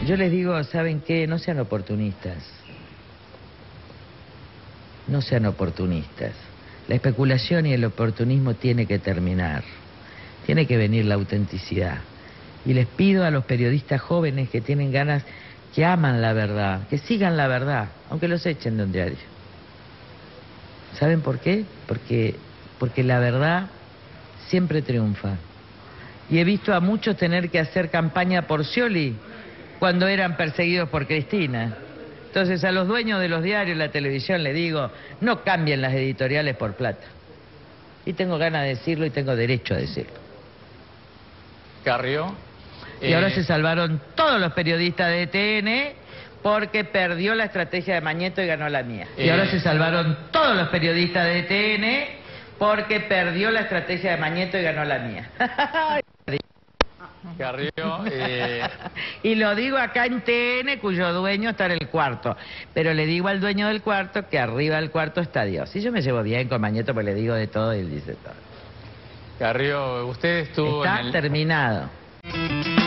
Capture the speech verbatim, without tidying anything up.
Yo les digo, ¿saben qué? No sean oportunistas. No sean oportunistas. La especulación y el oportunismo tiene que terminar. Tiene que venir la autenticidad. Y les pido a los periodistas jóvenes que tienen ganas, que aman la verdad, que sigan la verdad, aunque los echen de un diario. ¿Saben por qué? Porque, porque la verdad siempre triunfa. Y he visto a muchos tener que hacer campaña por Scioli cuando eran perseguidos por Cristina. Entonces a los dueños de los diarios y la televisión les digo, no cambien las editoriales por plata. Y tengo ganas de decirlo y tengo derecho a decirlo. Carrió. Y eh... ahora se salvaron todos los periodistas de T N porque perdió la estrategia de Mañeto y ganó la mía. Eh... Y ahora se salvaron todos los periodistas de T N porque perdió la estrategia de Mañeto y ganó la mía. Carrió, eh... Y lo digo acá en T N, cuyo dueño está en el cuarto. Pero le digo al dueño del cuarto que arriba del cuarto está Dios. Y yo me llevo bien con Mañeto porque le digo de todo y él dice todo. Carrió, usted estuvo Está en el... terminado.